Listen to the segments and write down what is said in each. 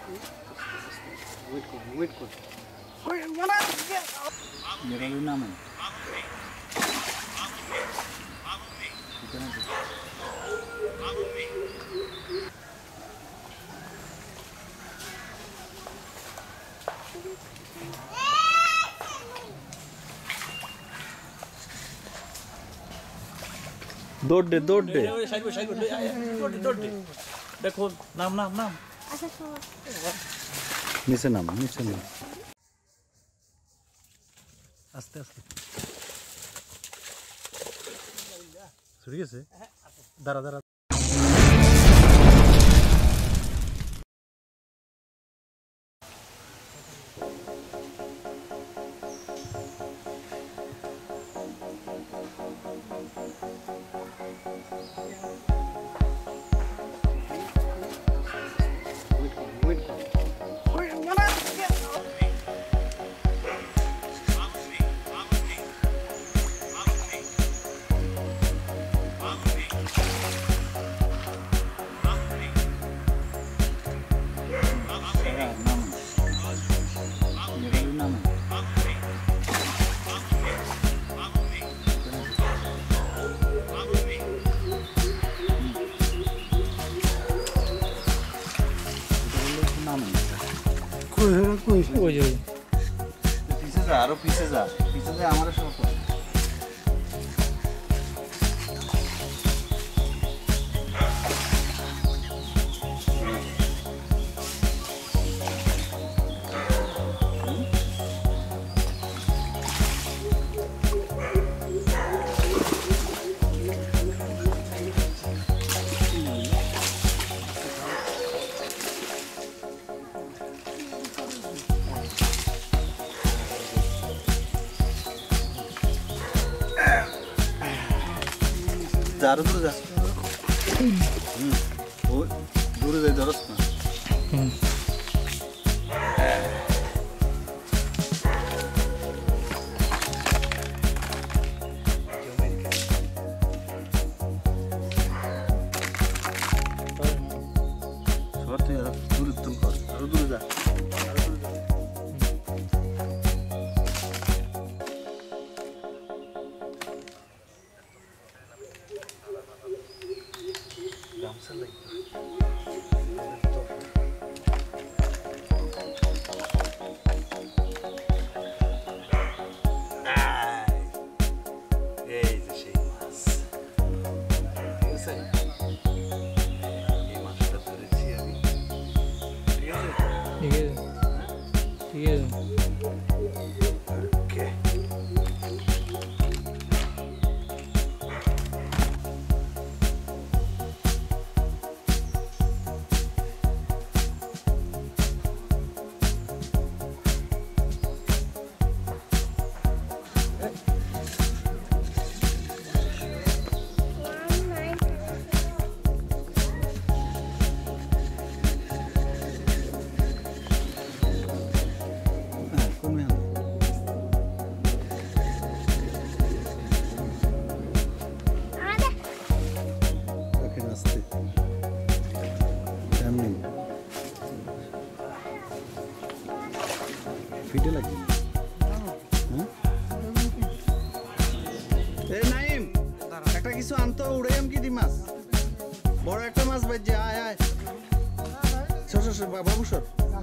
Wait কর মেরে নাম দৌড় দে দেখো নাম নিচে নাম আস্তে ছুরি গেছে দাঁড়া পিছে যা আমার সব আরো দূরে যা দূরে যাই ধরস না সবার তুই আরো দূরে তুল কর আরো দূরে যা ফিটে লাগবে নাইম একটা কিছু আনতো উড়ে কি দি মাছ বড় একটা মাছ বাজে আয় আয় সর বাবু সর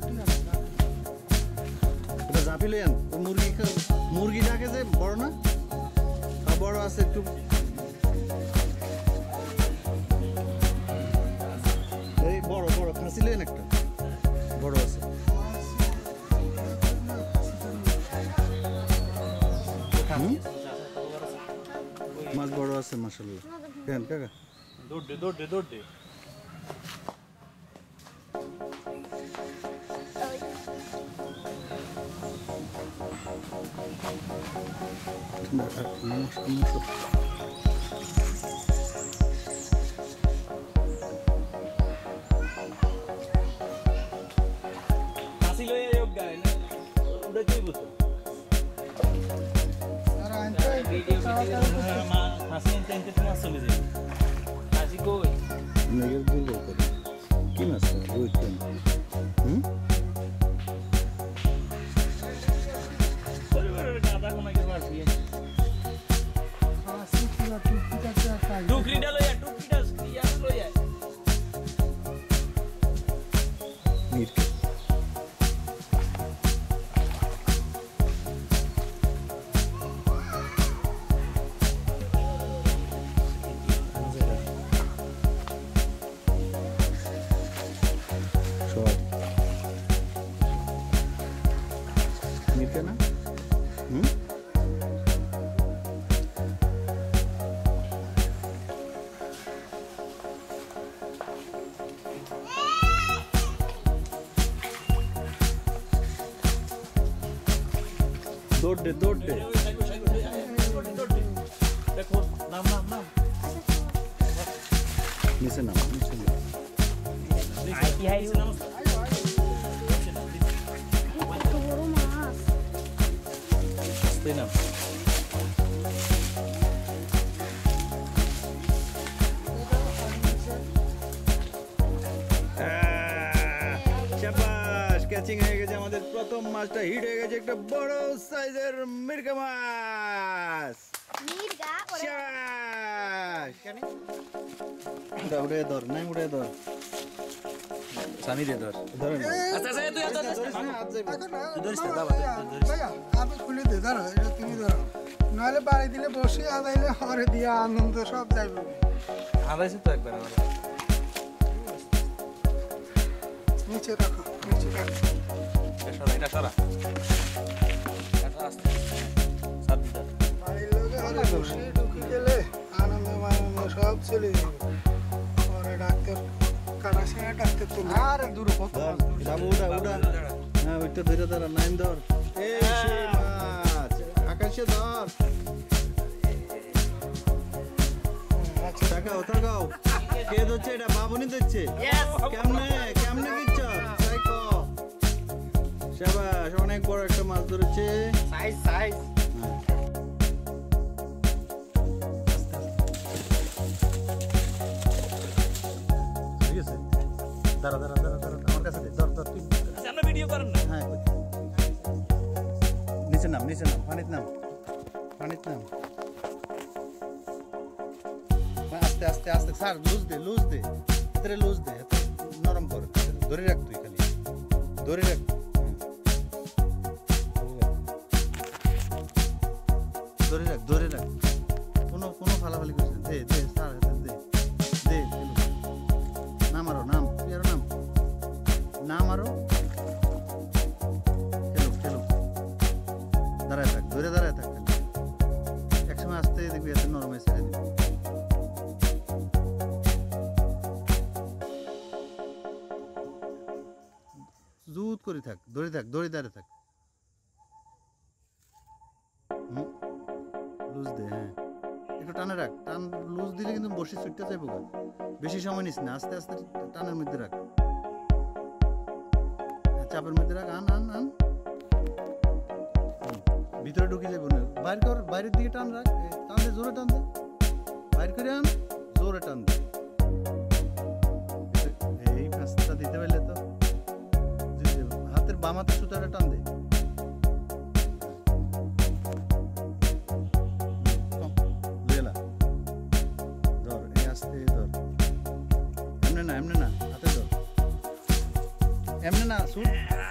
এটা জাপি লই আন মুরগি ডাকে যে বড় না বড় আছে একটু এই বড় খাসি লই একটা বড় আছে মাছ বড় আছে মাশাআল্লাহ কেন কাকা দৌড় দে কাশি লয়ে যোগ গায় না ওটা কি বুঝছো কি মাছ মিরকে মিরকে না দৌড় দে দেখো নাম নিচে নাম ক্যাচিং হয়ে গেছে আমাদের প্রথম মাছটা হিট হয়ে গেছে একটা বড় সাইজের মিরগা মাছ উড়ে ধর নাই উড়ে ধর সানি দে ধর ধরে আমি খুলে দে ধরো তুমি ধরো নাহলে বাড়ি দিলে বসে আদাইলে হরে দিয়া আনন্দ সব যাইবে আদাইছে তো একবার নিচে রাখো এটা সরা বাড়ির লোকে হলে বসে ঢুকি গেলে আনন্দ মানন্দ সব চলে যাবে পরে ডাক্তার কাটা সেনা ডাক্তার তো আরে দূর কত যাবো উড়া হ্যাঁ ওইটা ধরে ধর নাইন ধর এই সেই মাছ আকাশে ধর তাকাও কে ধরছে এটা বাবুনি ধরছে কেমনে কিচ্ছ সাইকো শাবাশ অনেক বড় একটা মাছ ধরেছে সাইজ ঠিক আছে দাঁড়া আমার কাছে দে ধর তুই আমরা ভিডিও করেন না হ্যাঁ নিচে নাম পানিতে নাম আস্তে স্যার লুজ দে ভিতরে লুজ দে নরম কর ধরে রাখ তুই খালি ধরে রাখ কোনো ফালাফালি করিস না দে স্যার দে নাম আরো খেলো দাঁড়ায় থাক একসময় আসতে দেখবি এত নরমে ছেড়ে দিবি জুত করে থাক দড়ি দাঁড়ে থাক লুজ দে হ্যাঁ একটু টানে রাখ টান লুজ দিলে কিন্তু বসে ছুটতে যাইব বেশি সময় নিস না আস্তে টানের মধ্যে রাখ চাপের মধ্যে রাখ আন ভিতরে ঢুকে যাবো না বাইরের দিকে টান রাখ টান দে জোরে টান দে বাইর করে আন জোরে টান দে এই কাজটা দিতে পারলে তো হাতের বাম হাতের সুতাটা টান দে ধর এই আস্তে ধর এমনি না হাতে ধর এমনি না সুট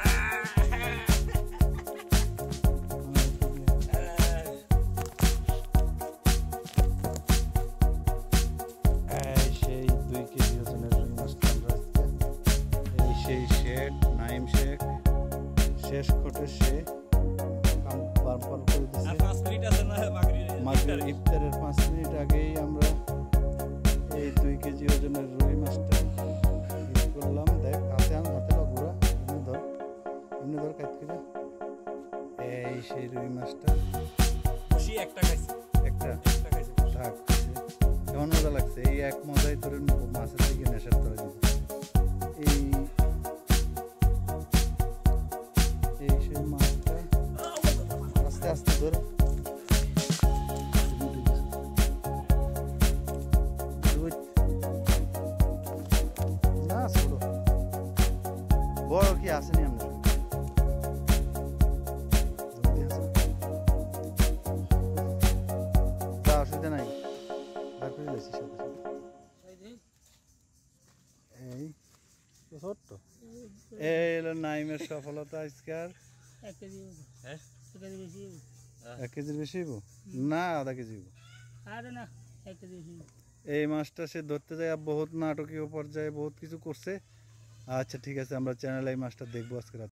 শেষ ঘটে সে বারবার করে দিচ্ছে ইফতারের 5 মিনিট আগেই আমরা এই 2 কেজি ওজনের রুই মাছটা হিট করলাম দেখ হাতে ঘোরা এমনি ধর কাট করে এই সেই রুই মাছটা একটা খাইছে থাক কেমন মজা লাগছে এই এক মজাই তোর মাছের থেকে নেশার করে দিবে এই সেই মাছটা আস্তে ধরে না ছোট বড় কি আসেনি আমরা অসুবিধা নাই বার করে লেছি সাথে এই ছোট্ট এই হলো নাইমের সফলতা আজকার। 1 কেজি হ্যাঁ 1 কেজি বেশি 1 কেজির বেশি হইব না আধা কেজি হইব আরে না 1 কেজি বেশি এই মাছটা সে ধরতে যায় বহুত নাটকীয় পর্যায়ে বহুত কিছু করছে। আচ্ছা ঠিক আছে আমরা চ্যানেলে এই মাছটা দেখবো আজকে রাতে।